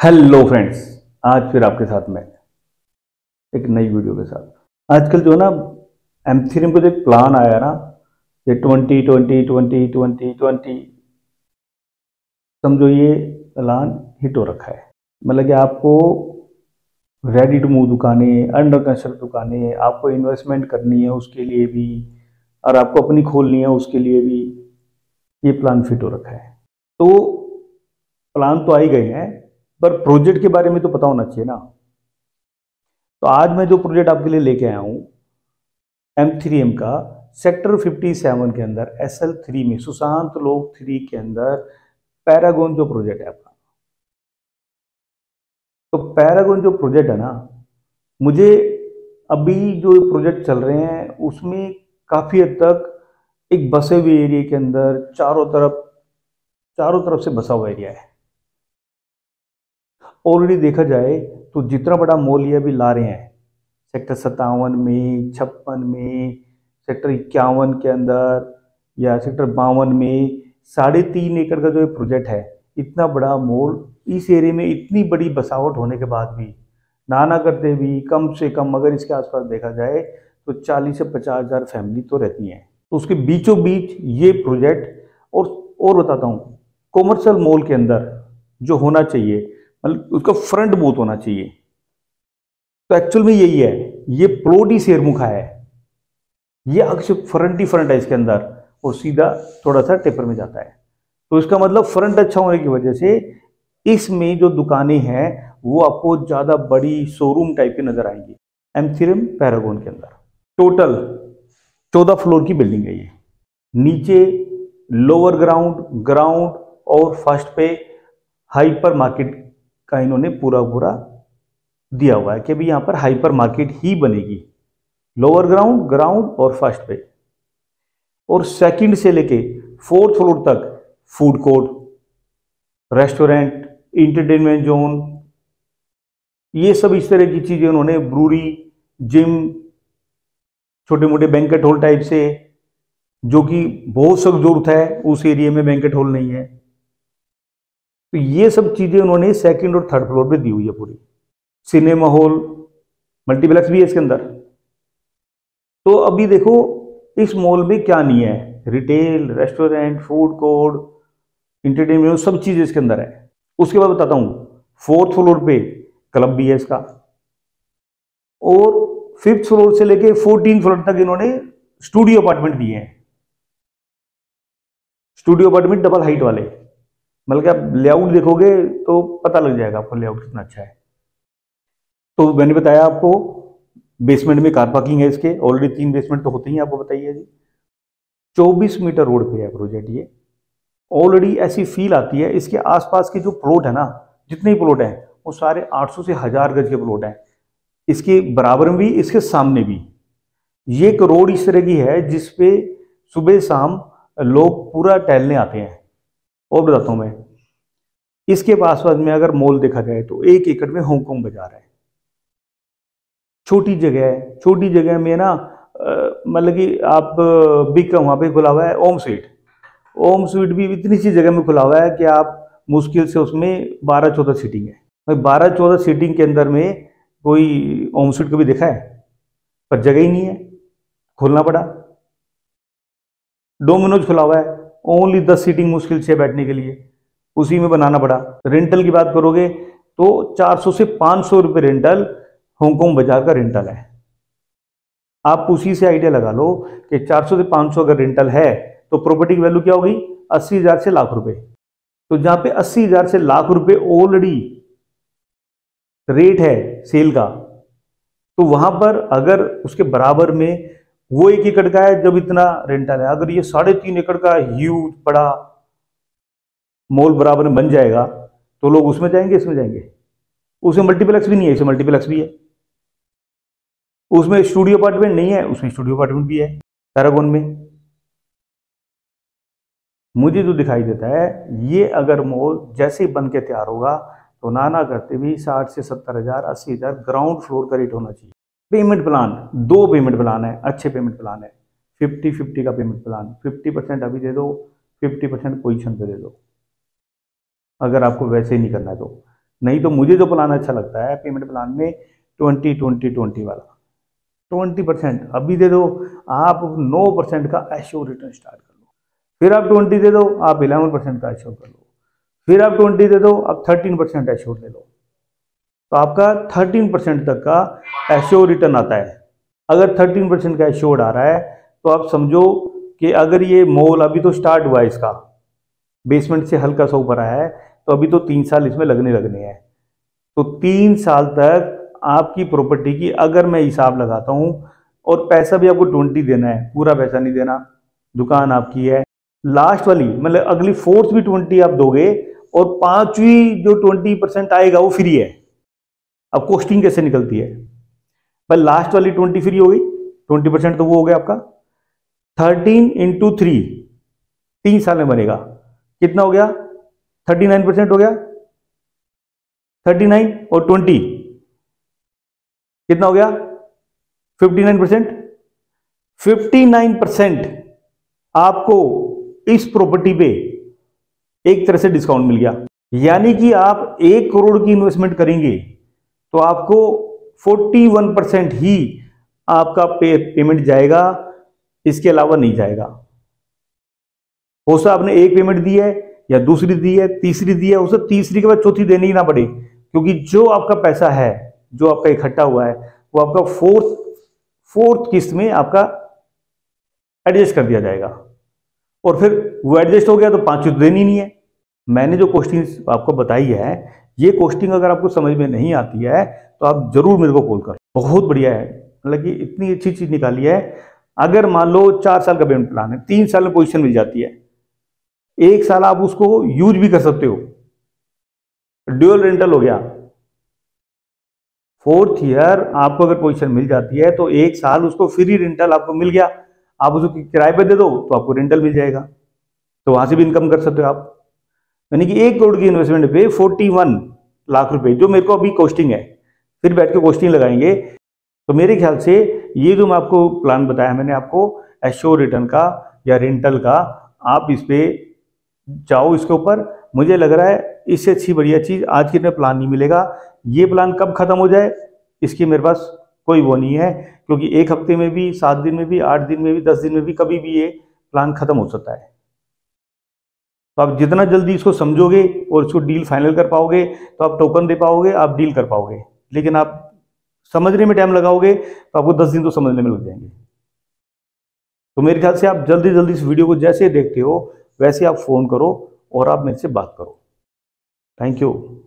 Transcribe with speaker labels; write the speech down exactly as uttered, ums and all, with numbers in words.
Speaker 1: Hello friends, आज फिर आपके साथ में एक नई वीडियो के साथ। आजकल जो है ना एम थ्री में जो एक प्लान आया ना, ये twenty twenty twenty twenty twenty समझो ये प्लान हिट हो रखा है। मतलब कि आपको रेडी टू मूव दुकानें, अंडर कंस्ट्रक्ट दुकानें, आपको इन्वेस्टमेंट करनी है उसके लिए भी, और आपको अपनी खोलनी है उसके लिए भी ये प्लान फिट हो रखा है। तो प्लान तो आ ही गए हैं, पर प्रोजेक्ट के बारे में तो पता होना चाहिए ना। तो आज मैं जो प्रोजेक्ट आपके लिए लेके आया हूँ एम थ्री एम का, सेक्टर सत्तावन के अंदर एस एल थ्री में सुशांत लोक थ्री के अंदर पैरागॉन जो प्रोजेक्ट है आपका। तो पैरागॉन जो प्रोजेक्ट है ना, मुझे अभी जो प्रोजेक्ट चल रहे हैं उसमें काफ़ी हद तक एक बसे हुए एरिया के अंदर चारों तरफ चारों तरफ से बसा हुआ एरिया है। ऑलरेडी देखा जाए तो जितना बड़ा मॉल ये अभी ला रहे हैं सेक्टर सत्तावन में, छप्पन में, सेक्टर इक्यावन के अंदर या सेक्टर बावन में, साढ़े तीन एकड़ का जो ये प्रोजेक्ट है, इतना बड़ा मॉल इस एरिया में इतनी बड़ी बसावट होने के बाद भी, ना ना करते भी कम से कम अगर इसके आसपास देखा जाए तो चालीस से पचास हज़ार फैमिली तो रहती हैं। तो उसके बीचों बीच ये प्रोजेक्ट, और और बताता हूँ, कॉमर्शियल मॉल के अंदर जो होना चाहिए, मतलब उसका फ्रंट बूथ होना चाहिए। तो एक्चुअल में यही है, ये प्लॉट ही शेरमुखा है, ये अक्सर फ्रंट ही फ्रंट है इसके अंदर, और सीधा थोड़ा सा टेपर में जाता है। तो इसका मतलब फ्रंट अच्छा होने की वजह से इसमें जो दुकानें हैं वो आपको ज्यादा बड़ी शोरूम टाइप की नजर आएंगी। एम थ्री एम पैरागॉन के अंदर टोटल चौदह फ्लोर की बिल्डिंग है ये। नीचे लोअर ग्राउंड, ग्राउंड और फर्स्ट पे हाइपर मार्केट का इन्होंने पूरा पूरा दिया हुआ है कि अभी यहाँ पर हाइपर मार्केट ही बनेगी, लोअर ग्राउंड, ग्राउंड और फर्स्ट पे। और सेकंड से लेके फोर्थ फ्लोर तक food court, restaurant, entertainment zone, ये सब इस तरह की चीजें उन्होंने, ब्रूरी, जिम, छोटे मोटे बैंकेट हॉल टाइप से, जो कि बहुत सख्त जरूरत है उस एरिया में, बैंकेट हॉल नहीं है। तो ये सब चीजें उन्होंने सेकंड और थर्ड फ्लोर पे दी हुई है पूरी। सिनेमा हॉल, मल्टीप्लेक्स भी है इसके अंदर। तो अभी देखो इस मॉल में क्या नहीं है, retail, restaurant, food court, entertainment, सब चीज इसके अंदर है। उसके बाद बताता हूं, फोर्थ फ्लोर पे क्लब भी है इसका, और फिफ्थ फ्लोर से लेके फोर्टीन फ्लोर तक इन्होंने स्टूडियो अपार्टमेंट दिए हैं। स्टूडियो अपार्टमेंट डबल हाइट वाले, मतलब कि आप लेआउट देखोगे तो पता लग जाएगा आपको लेआउट कितना अच्छा है। तो मैंने बताया आपको बेसमेंट में कार पार्किंग है इसके, ऑलरेडी तीन बेसमेंट तो होते ही आपको बताइए जी। चौबीस मीटर रोड पे है प्रोजेक्ट ये। ऑलरेडी ऐसी फील आती है, इसके आसपास के जो प्लॉट है ना, जितने ही प्लॉट हैं वो सारे आठ सौ से हजार गज के प्लॉट हैं। इसके बराबर में भी, इसके सामने भी। ये एक रोड इस तरह की है जिसपे सुबह शाम लोग पूरा टहलने आते हैं। और बताता हूं मैं, इसके पास पास में अगर मॉल देखा जाए तो एक एकड़ में हांगकांग बाजार है। छोटी जगह है, छोटी जगह में ना, मतलब कि आप बिक वहां पे खुला हुआ है ओम स्वीट। ओम स्वीट भी इतनी सी जगह में खुला हुआ है कि आप मुश्किल से उसमें बारह चौदह सीटिंग है। भाई बारह चौदह सीटिंग के अंदर में कोई ओम स्वीट कभी देखा है? पर जगह ही नहीं है, खोलना पड़ा। डोमिनोज खुला हुआ है, ओनली दस सीटिंग मुश्किल से बैठने के लिए, उसी में बनाना पड़ा। रेंटल की बात करोगे तो चार सौ से पाँच सौ रुपये रेंटल हांगकांग बाजार का रेंटल है। आप उसी से आइडिया लगा लो कि चार सौ से पाँच सौ अगर रेंटल है तो प्रॉपर्टी की वैल्यू क्या होगी? अस्सी हजार से लाख रुपए। तो जहां पे अस्सी हजार से लाख रुपए ऑलरेडी रेट है सेल का, तो वहां पर अगर उसके बराबर में वो एक एकड़ का है, जब इतना रेंटल है, अगर ये साढ़े तीन एकड़ का ह्यूज बड़ा मॉल बराबर में बन जाएगा तो लोग उसमें जाएंगे, इसमें जाएंगे। उसमें मल्टीप्लेक्स भी नहीं है, इसमें मल्टीप्लेक्स भी है। उसमें स्टूडियो अपार्टमेंट नहीं है, उसमें स्टूडियो अपार्टमेंट भी है पैरागॉन में। मुझे जो दिखाई देता है, ये अगर मॉल जैसे ही बन के तैयार होगा तो ना ना करते भी साठ से सत्तर हजार अस्सी हजार ग्राउंड फ्लोर का रेट होना चाहिए। पेमेंट प्लान, दो पेमेंट प्लान है, अच्छे पेमेंट प्लान है। फिफ्टी फिफ्टी का पेमेंट प्लान, फिफ्टी परसेंट अभी दे दो, फिफ्टी परसेंट पोजिशन पे दे दो, अगर आपको वैसे ही नहीं करना है तो। नहीं तो मुझे जो प्लान अच्छा लगता है पेमेंट प्लान में ट्वेंटी ट्वेंटी ट्वेंटी वाला, ट्वेंटी परसेंट अभी दे दो, आप नौ परसेंट का एश्योर रिटर्न स्टार्ट कर लो, फिर आप ट्वेंटी दे दो, आप इलेवन परसेंट का एश्योर कर लो, फिर आप ट्वेंटी दे दो, आप थर्टीन परसेंट एश्योर ले लो, तो आपका थर्टीन परसेंट तक का एश्योर रिटर्न आता है। अगर थर्टीन परसेंट का एश्योर्ड आ रहा है तो आप समझो कि अगर ये मॉल अभी तो स्टार्ट हुआ है, इसका बेसमेंट से हल्का सा ऊपर आया है, तो अभी तो तीन साल इसमें लगने लगने हैं, तो तीन साल तक आपकी प्रॉपर्टी की अगर मैं हिसाब लगाता हूँ, और पैसा भी आपको ट्वेंटी देना है, पूरा पैसा नहीं देना, दुकान आपकी है, लास्ट वाली मतलब अगली फोर्थ भी ट्वेंटी आप दोगे, और पांचवी जो ट्वेंटी परसेंट आएगा वो फ्री है। अब कॉस्टिंग कैसे निकलती है, पर लास्ट वाली ट्वेंटी फ्री हो गई, ट्वेंटी परसेंट तो वो हो गया आपका, थर्टीन इंटू थ्री, तीन साल में बनेगा, कितना हो गया, थर्टी नाइन परसेंट हो गया, थर्टी नाइन और ट्वेंटी कितना हो गया, fifty nine percent, fifty nine percent आपको इस प्रॉपर्टी पे एक तरह से डिस्काउंट मिल गया। यानी कि आप एक करोड़ की इन्वेस्टमेंट करेंगे तो आपको फोर्टी वन परसेंट ही आपका पे, पेमेंट जाएगा, इसके अलावा नहीं जाएगा। हो सकता आपने एक पेमेंट दी है या दूसरी दी है, तीसरी दी है, हो सकता तीसरी के बाद चौथी देनी ही ना पड़े, क्योंकि जो आपका पैसा है, जो आपका इकट्ठा हुआ है, वो आपका फोर्थ फोर्थ किस्त में आपका एडजस्ट कर दिया जाएगा, और फिर वो एडजस्ट हो गया तो पांचवी तो देनी नहीं है। मैंने जो कोस्टिंग आपको बताई है, ये कोस्टिंग अगर आपको समझ में नहीं आती है तो आप जरूर मेरे को कॉल करो, बहुत बढ़िया है, मतलब कि इतनी अच्छी चीज निकाली है। अगर मान लो चार साल का पेमेंट प्लान है, तीन साल में पोजीशन मिल जाती है, एक साल आप उसको यूज भी कर सकते हो, ड्यूअल रेंटल हो गया, फोर्थ ईयर आपको अगर पोजीशन मिल जाती है तो एक साल उसको फ्री रेंटल आपको मिल गया, आप उसको किराए पे दे दो तो आपको रेंटल मिल जाएगा, तो वहां से भी इनकम कर सकते हो आप। यानी कि एक करोड़ की इन्वेस्टमेंट पे फोर्टी वन लाख रुपए जो मेरे को अभी कॉस्टिंग है, फिर बैठ के कॉस्टिंग लगाएंगे, तो मेरे ख्याल से ये जो मैं आपको प्लान बताया मैंने आपको एश्योर रिटर्न का या रेंटल का, आप इस पे जाओ इसके ऊपर। मुझे लग रहा है इससे अच्छी बढ़िया चीज आज के दिन प्लान नहीं मिलेगा। ये प्लान कब खत्म हो जाए इसकी मेरे पास कोई वो नहीं है, क्योंकि एक हफ्ते में भी, सात दिन में भी, आठ दिन में भी, दस दिन में भी, कभी भी ये प्लान खत्म हो सकता है। तो आप जितना जल्दी इसको समझोगे और इसको डील फाइनल कर पाओगे तो आप टोकन दे पाओगे, आप डील कर पाओगे। लेकिन आप समझने में टाइम लगाओगे तो आपको दस दिन तो समझने में लग जाएंगे। तो मेरे ख्याल से आप जल्दी जल्दी इस वीडियो को जैसे देखते हो वैसे आप फोन करो और आप मेरे से बात करो। Thank you.